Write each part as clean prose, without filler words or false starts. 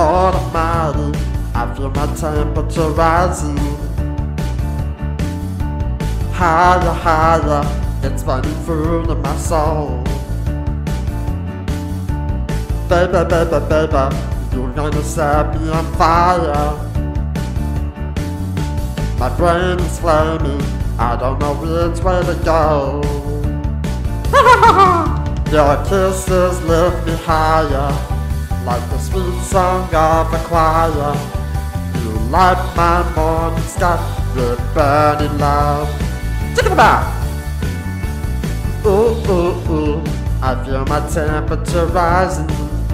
Lord Almighty, I feel my temperature rising. Higher, higher, it's burning through to my soul. Baby, baby, baby, you're gonna set me on fire. My brain is flaming, I don't know which way to go. Your kisses lift me higher, like the sweet song of a choir. You light my morning sky with burning love. Check it out! Ooh, ooh, ooh, I feel my temperature rising.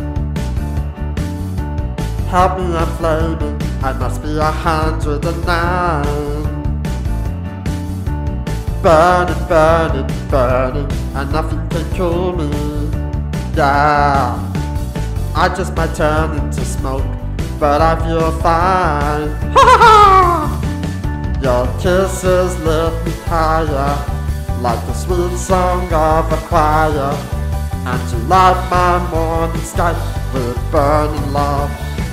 Help me, I'm flaming, I must be 109. Burning, burning, burning, and nothing can cool me. Yeah, I just might turn into smoke, but I feel fine. Your kisses lift me higher, like the sweet song of a choir. And you light my morning sky with burning love.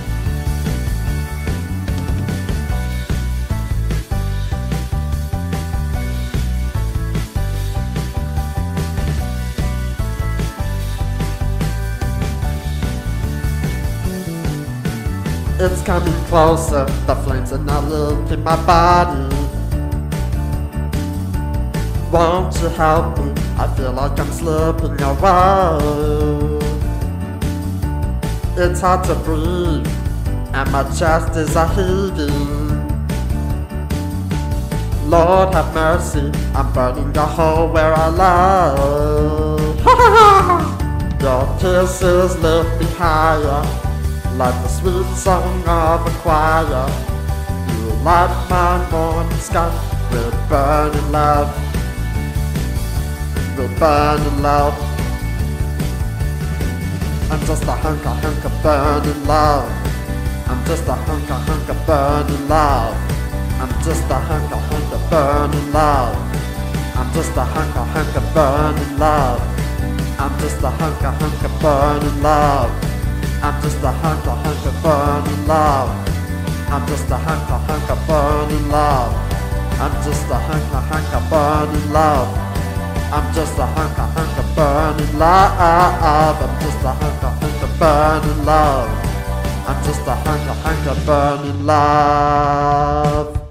It's coming closer, the flames are now licking my body. Won't you help me? I feel like I'm slipping away. It's hard to breathe, and my chest is a-heaving. Lord have mercy, I'm burning a hole where I lay. Your kisses lift me higher, like the sweet song of a choir. You light my morning sky with burning love, with burning love. I'm just a hunk of burning love. I'm just a hunk of burning love. I'm just a hunk of burning love. I'm just a hunk of burning love. I'm just a hunk of burning love. I'm just a hunk of burning love. I'm just a hunk of burning love. I'm just a hunk of burning love. I'm just a hunk of burning love. I'm just a hunk of burning love. I'm just a hunk of burning love.